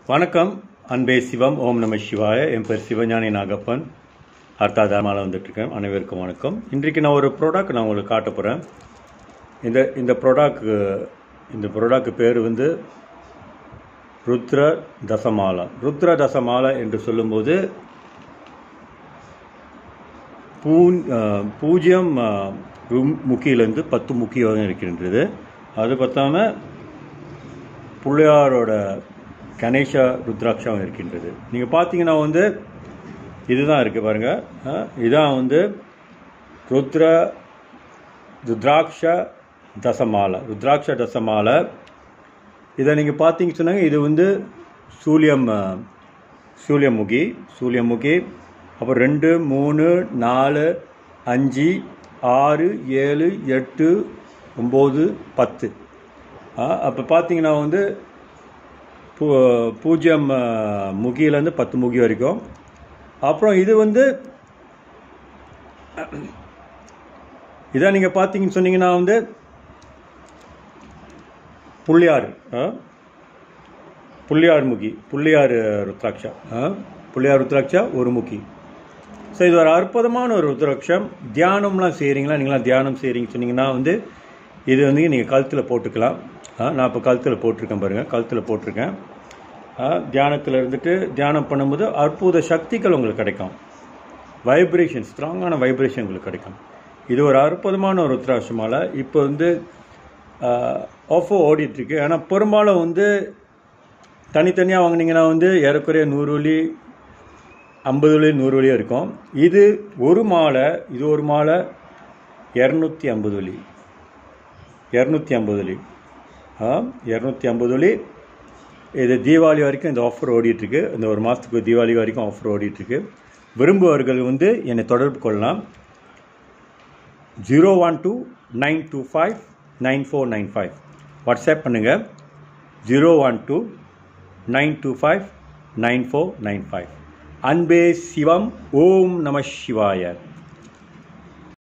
வணக்கம் அன்பே சிவம். ஓம் நம சிவாய. என் பேர் சிவஞானி நாகப்பன். அர்த்தாதாரமால் வந்துட்டுருக்கேன். அனைவருக்கும் வணக்கம். இன்றைக்கு நான் ஒரு ப்ராடக்ட் உங்களுக்கு காட்ட போகிறேன். இந்த ப்ராடக்ட் பேர் ருத்ர தசமாலா. ருத்ர தசமாலா என்று சொல்லும்போது பூஜ்ஜியம் முக்கியிலேருந்து 10 முக்கியம் இருக்கின்றது. அது பார்த்தாம பிள்ளையாரோட கணேசா ருத்ராட்சம் இருக்கின்றது. நீங்கள் பார்த்தீங்கன்னா இதுதான் இருக்குது பாருங்கள். இதுதான் ருத்ராட்ச தசமாலை. இதை நீங்கள் பார்த்தீங்க சொன்னாங்க. இது சூரியமுகி. அப்புறம் 2, 3, 4, 5, 6, 7, 8, 9, 10. அப்போ பார்த்தீங்கன்னா பூஜ்ஜியம் முகியிலேருந்து 10 முகி வரைக்கும். அப்புறம் இது இதான் நீங்கள் பார்த்தீங்கன்னு சொன்னீங்கன்னா புள்ளியார் முகி, புள்ளியார் ருத்ராட்சா ஒரு முகி. ஸோ இது ஒரு அற்புதமான ஒரு ருத்ராட்சம். தியானம்லாம் செய்கிறீங்களா? நீங்களாம் தியானம் செய்கிறீங்கன்னு சொன்னீங்கன்னா இது நீங்கள் கழுத்தில் போட்டுக்கலாம். நான் இப்போ கழுத்தில் போட்டிருக்கேன் பாருங்கள். கழுத்தில் போட்டிருக்கேன். தியானத்தில் தியானம் பண்ணும்போது அற்புத சக்திகள் உங்களுக்கு கிடைக்கும். வைப்ரேஷன், ஸ்ட்ராங்கான வைப்ரேஷன் உங்களுக்கு கிடைக்கும். இது ஒரு அற்புதமான ஒரு ருத்ராட்ச மாலை. இப்போ ஆஃபர் ஓடிட்டுருக்கு. ஆனால் பெரும்பாலும் தனித்தனியாக வாங்கினீங்கன்னா ஏறக்குறைய 100 வழி, 50 வழி, 100 வழியாக இருக்கும். இது ஒரு மாலை 250 வழி. 250 வழி. இது தீபாவளி வரைக்கும் இந்த ஆஃபர் ஓடிட்டுருக்கு. இந்த ஒரு மாதத்துக்கு தீபாவளி வரைக்கும் ஆஃபர் ஓடிட்டுருக்கு. விரும்புவர்கள் என்னை தொடர்பு கொள்ளலாம். 012-925-9495 வாட்ஸ்அப் பண்ணுங்கள். 012-925-9495. அன்பே சிவம். ஓம் நம சிவாய.